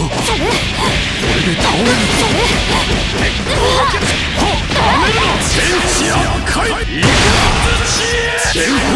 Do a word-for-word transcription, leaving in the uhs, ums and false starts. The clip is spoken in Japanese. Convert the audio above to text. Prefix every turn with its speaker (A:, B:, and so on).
A: で倒れるぞ。やめるな。天使やっかい。いかずちへ。